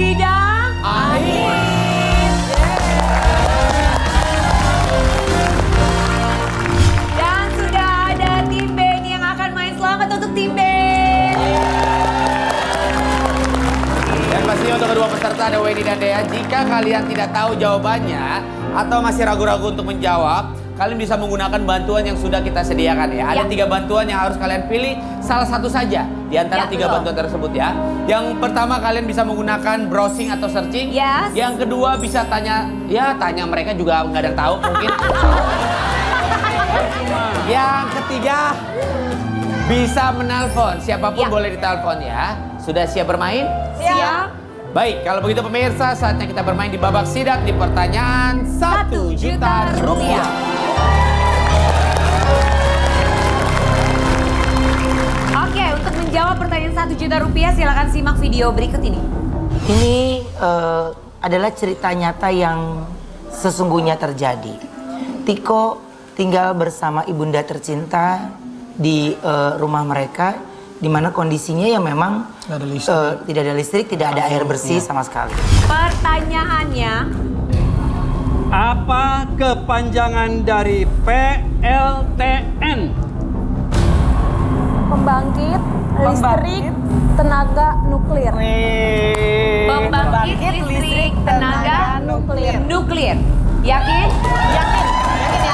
sidang akhir. Dan sudah ada tim B yang akan main. Selamat untuk tim B. Dan pastinya untuk kedua peserta ada Wendy dan Dea. Jika kalian tidak tahu jawabannya atau masih ragu-ragu untuk menjawab, kalian bisa menggunakan bantuan yang sudah kita sediakan ya. Ada 3 bantuan yang harus kalian pilih, salah satu saja di antara 3 bantuan tersebut ya. Yang pertama kalian bisa menggunakan browsing atau searching. Yang kedua bisa tanya mereka juga nggak ada yang tahu mungkin. Yang ketiga bisa menelpon, siapapun boleh ditelepon ya. Sudah siap bermain? Siap. Baik, kalau begitu pemirsa, saatnya kita bermain di babak sidak di pertanyaan 1 juta rupiah. Oke, untuk menjawab pertanyaan 1 juta rupiah, silakan simak video berikut ini. Ini adalah cerita nyata yang sesungguhnya terjadi. Tiko tinggal bersama ibunda tercinta di rumah mereka, di mana kondisinya ya memang tidak ada listrik, tidak ada air bersih sama sekali. Pertanyaannya, apa kepanjangan dari PLTN? Pembangkit listrik tenaga nuklir. pembangkit listrik tenaga nuklir. Yakin? Yakin ya?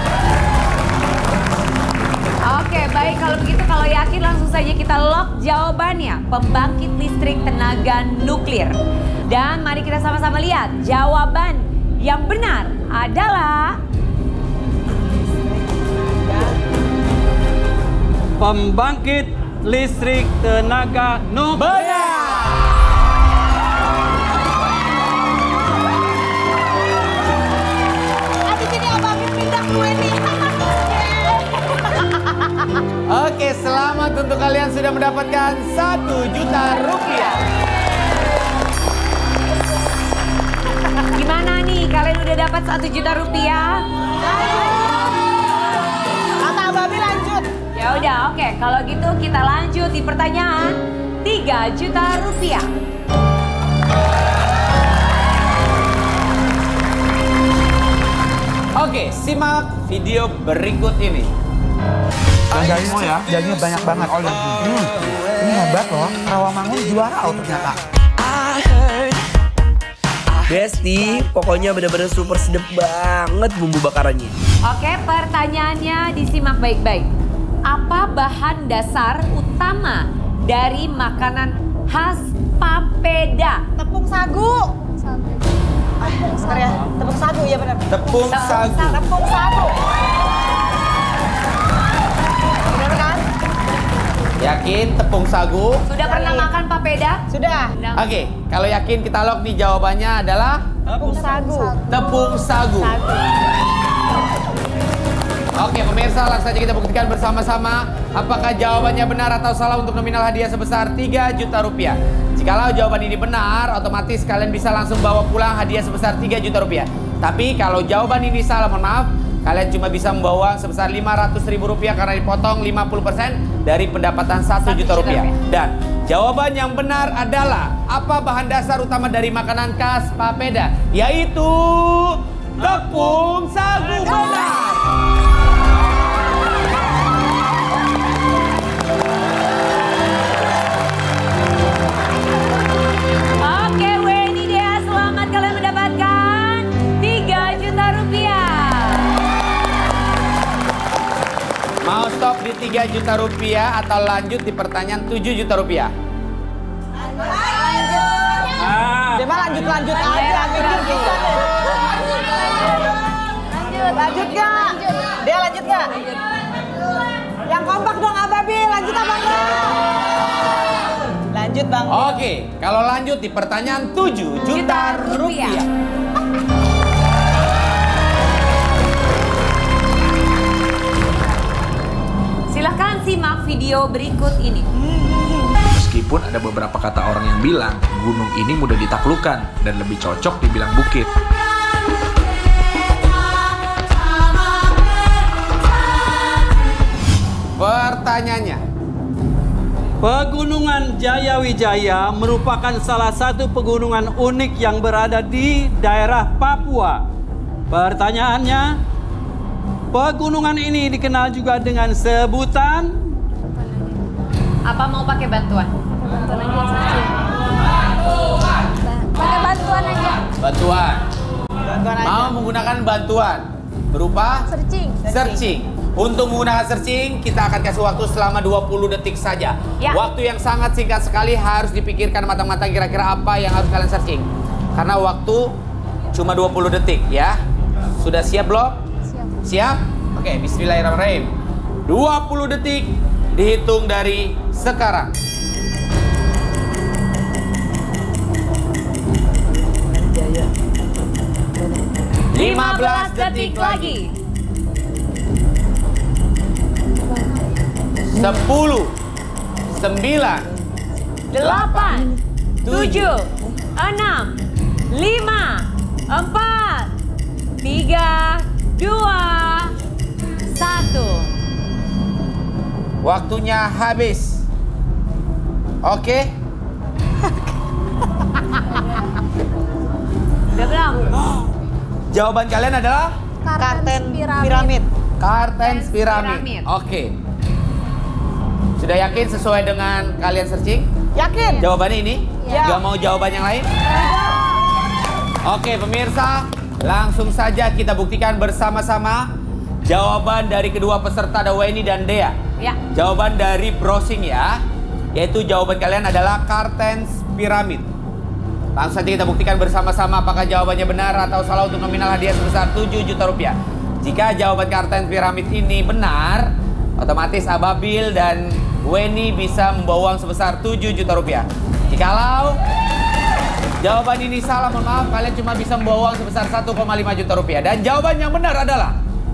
Oke, baik kalau begitu, kalau yakin langsung saja kita lock jawabannya. Pembangkit listrik tenaga nuklir. Dan mari kita sama-sama lihat jawaban yang benar adalah Pembangkit listrik tenaga nuklir. Oke, selamat untuk kalian sudah mendapatkan 1 juta rupiah. Gimana nih, kalian udah dapat 1 juta rupiah? Kata Babi lanjut. Ya udah, oke. Kalau gitu kita lanjut di pertanyaan 3 juta rupiah. Oke, simak video berikut ini. Dagingnya ya, dagingnya banyak banget. Ini hebat loh, Rawamangun juara ternyata. Besti, pokoknya bener-bener super sedap banget bumbu bakarannya. Oke, pertanyaannya disimak baik-baik. Apa bahan dasar utama dari makanan khas Papeda? Tepung sagu. Bener ya? Tepung sagu ya benar. Tepung sagu. Tepung sagu. Bener kan? Yakin tepung sagu? Sudah pernah makan Papeda? Sudah. Oke, kalau yakin kita lock nih, jawabannya adalah Tepung sagu. tepung sagu. Oke, pemirsa, langsung saja kita buktikan bersama-sama apakah jawabannya benar atau salah untuk nominal hadiah sebesar 3 juta rupiah. Jikalau jawaban ini benar, otomatis kalian bisa langsung bawa pulang hadiah sebesar 3 juta rupiah. Tapi kalau jawaban ini salah, mohon maaf, kalian cuma bisa membawa sebesar 500.000 rupiah karena dipotong 50% dari pendapatan 1 juta rupiah. Dan jawaban yang benar adalah apa bahan dasar utama dari makanan khas Papeda? Yaitu tepung sagu. Benar. Oke, Wendy Dea, selamat kalian mendapatkan 3 juta rupiah. Mau stop di 3 juta rupiah atau lanjut di pertanyaan 7 juta rupiah? Dia mah lanjut aja. Lanjut gak? Dia lanjut gak? Yang kompak dong Ababi, lanjut apa enggak? Lanjut Bang. Oke, kalau lanjut di pertanyaan 7 juta rupiah. Silahkan simak video berikut ini. Meskipun ada beberapa kata orang yang bilang gunung ini mudah ditaklukkan dan lebih cocok dibilang bukit. Pertanyaannya, Pegunungan Jayawijaya merupakan salah satu pegunungan unik yang berada di daerah Papua. Pertanyaannya, pegunungan ini dikenal juga dengan sebutan... Apa mau pakai bantuan? Pakai bantuan aja. Bantuan. Bantuan aja. Mau menggunakan bantuan berupa searching. Untuk menggunakan searching, kita akan kasih waktu selama 20 detik saja. Ya. Waktu yang sangat singkat sekali, harus dipikirkan matang-matang kira-kira apa yang harus kalian searching. Karena waktu cuma 20 detik ya. Sudah siap belum? Siap. Oke, bismillahirrahmanirrahim. 20 detik dihitung dari sekarang. Lima 15 detik lagi. 10, 9, 8, 7, 6, 5, 4, 3, 2, 1. waktunya habis. Oke? Udah belum? Jawaban kalian adalah Kartens piramid. Kartens piramid. Oke. Sudah yakin sesuai dengan kalian searching? Yakin? Jawabannya ini? Ya. Gak mau jawaban yang lain? Oke, pemirsa, langsung saja kita buktikan bersama-sama jawaban dari kedua peserta, ada Weni dan Dea. Ya. Jawaban dari browsing ya, yaitu jawaban kalian adalah Kartens piramid. Langsung saja kita buktikan bersama-sama apakah jawabannya benar atau salah untuk nominal hadiah sebesar 7 juta rupiah. Jika jawaban Kartens piramid ini benar, otomatis Ababil dan Weni bisa membawa uang sebesar 7 juta rupiah. Jikalau jawaban ini salah, mohon maaf, kalian cuma bisa membawa uang sebesar 1,5 juta rupiah. Dan jawaban yang benar adalah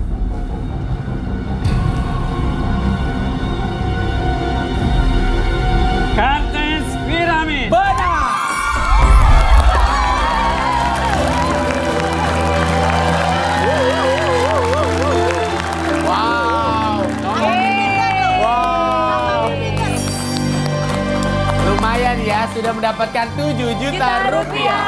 Kartens piramid. benar. Wow. Wow. Lumayan ya, sudah mendapatkan 7 juta rupiah.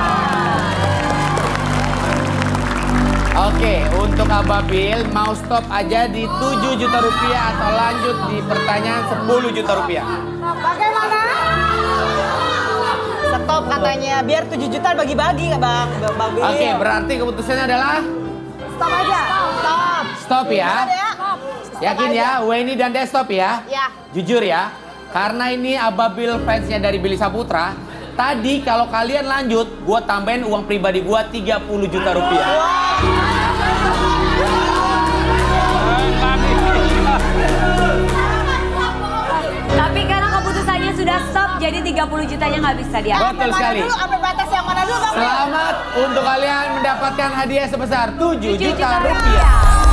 Oke, untuk Ababil mau stop aja di 7 juta rupiah atau lanjut di pertanyaan 10 juta rupiah? Bagaimana? Stop katanya, biar 7 juta bagi-bagi ya Bang Bil. Oke, berarti keputusannya adalah Stop aja. Stop. stop ya. Stop. Yakin ya, Weni dan Dea stop ya? Ya. Jujur ya, karena ini Ababil fansnya dari Billy Saputra. Tadi kalau kalian lanjut, gue tambahin uang pribadi gue 30 juta rupiah. Tapi karena keputusannya sudah stop, jadi 30 jutanya nggak bisa diambil. Betul sekali. Sampai batas yang mana dulu Bang Bil? Selamat untuk kalian mendapatkan hadiah sebesar 7 juta rupiah. rupiah.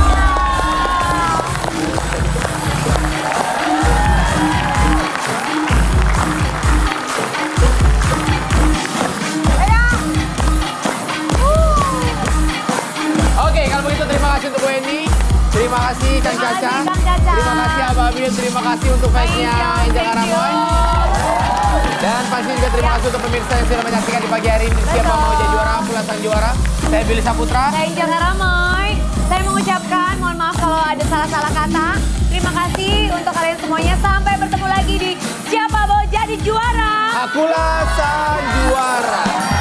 Oke, kalau begitu terima kasih untuk Weni. Terima kasih Kang Terima kasih, Caca. Kang Caca. Terima kasih Ababil. Terima kasih untuk fansnya Angel Karamoy. Dan pasti juga terima kasih untuk pemirsa yang sudah menyaksikan di pagi hari ini. Siapa mau jadi juara, pulang sang juara. Saya Billy Saputra. Saya Angel Karamoy. Saya mengucapkan mohon maaf kalau ada salah-salah kata. Terima kasih untuk kalian semuanya. Sampai bertemu lagi di Siapa Mau Jadi Juara. Akulah sang juara.